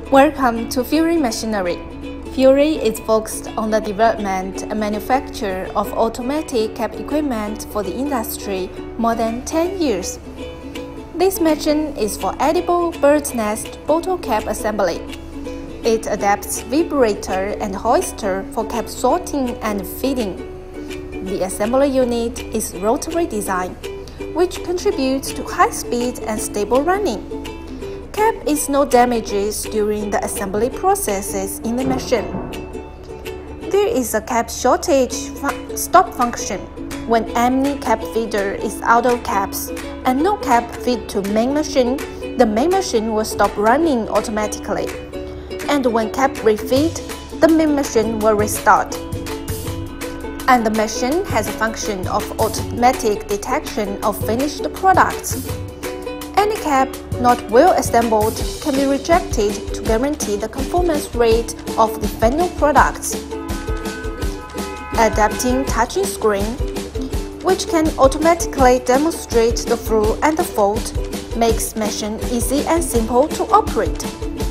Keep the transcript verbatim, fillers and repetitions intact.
Welcome to Fury Machinery. Fury is focused on the development and manufacture of automatic cap equipment for the industry more than ten years. This machine is for edible bird's nest bottle cap assembly. It adapts vibrator and hoister for cap sorting and feeding. The assembly unit is rotary design, which contributes to high speed and stable running. Cap is no damages during the assembly processes in the machine. There is a cap shortage fu stop function when any cap feeder is out of caps and no cap feed to main machine. The main machine will stop running automatically, and when cap refeed, the main machine will restart. And the machine has a function of automatic detection of finished products. Any cap not well assembled can be rejected to guarantee the conformance rate of the final products. Adapting touching screen, which can automatically demonstrate the through and the fold, makes machine easy and simple to operate.